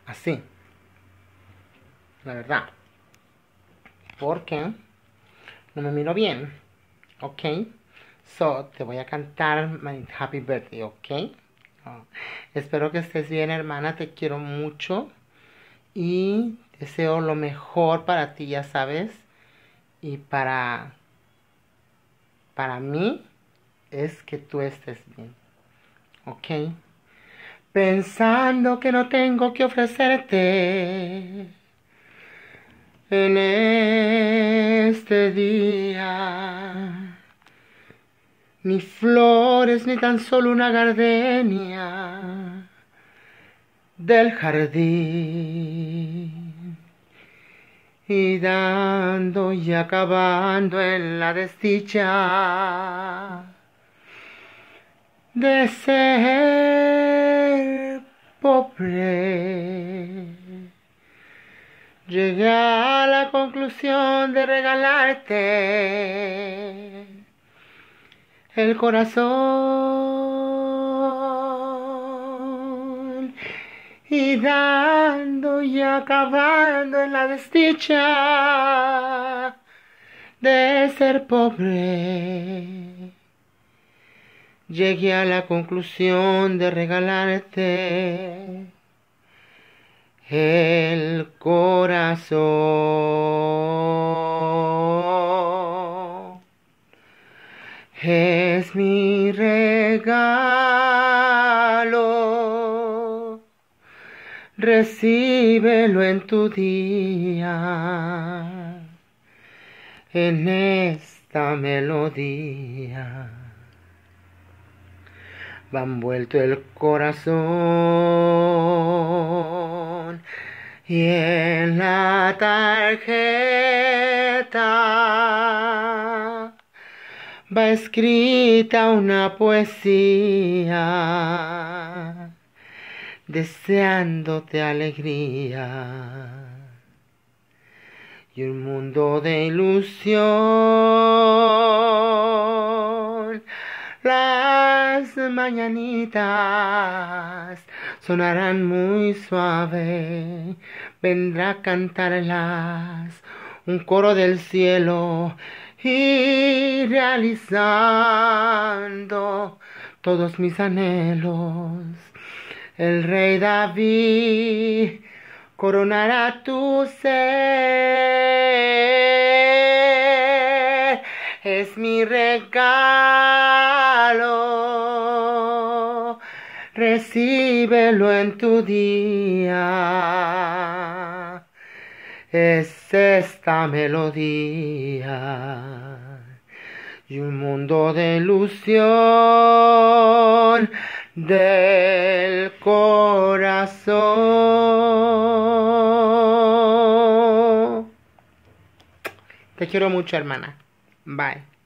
así, la verdad, porque no me miro bien, ¿ok? So, te voy a cantar my happy birthday, ¿ok? Oh, espero que estés bien, hermana, te quiero mucho y deseo lo mejor para ti, ya sabes, y para mí es que tú estés bien, ¿ok? Pensando que no tengo que ofrecerte en este día, ni flores, ni tan solo una gardenia del jardín, y dando y acabando en la desdicha de ser pobre. Llegué a la conclusión de regalarte el corazón, y dando y acabando en la desdicha de ser pobre. Llegué a la conclusión de regalarte el corazón. Es mi regalo, recíbelo en tu día, en esta melodía va envuelto el corazón, y en la tarjeta va escrita una poesía, deseándote alegría y un mundo de ilusión. Las mañanitas sonarán muy suave, vendrá a cantarlas un coro del cielo, y realizando todos mis anhelos, el rey David coronará tu ser. Es mi regalo, recíbelo en tu día, es esta melodía y un mundo de ilusión del corazón. Te quiero mucho, hermana. Bye.